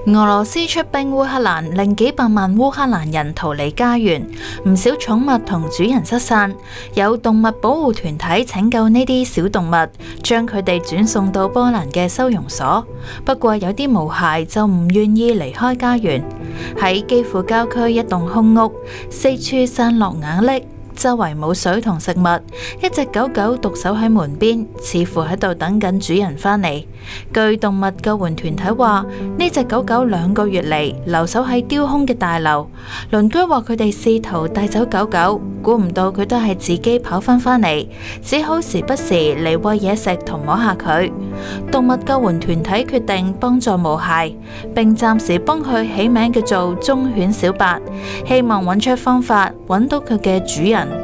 俄羅斯出兵烏克蘭，令幾百萬烏克蘭人逃離家園，唔少寵物同主人失散。有動物保護團體拯救呢啲小動物，將佢哋轉送到波蘭嘅收容所。不過有啲毛孩就唔願意離開家園。喺基輔郊區一棟空屋，四處散落瓦礫，周圍冇水同食物，一隻狗狗獨守喺門邊，似乎喺度等緊主人返嚟。據動物救援團體話，呢隻狗狗2個月嚟留守喺丟空嘅大樓，鄰居話佢哋試圖帶走狗狗，估唔到佢都係自己跑返嚟，只好時不時嚟餵嘢食同摸下佢。動物救援團體決定幫助毛孩，並暫時幫佢起名叫做忠犬小八，希望揾出方法揾到佢嘅主人。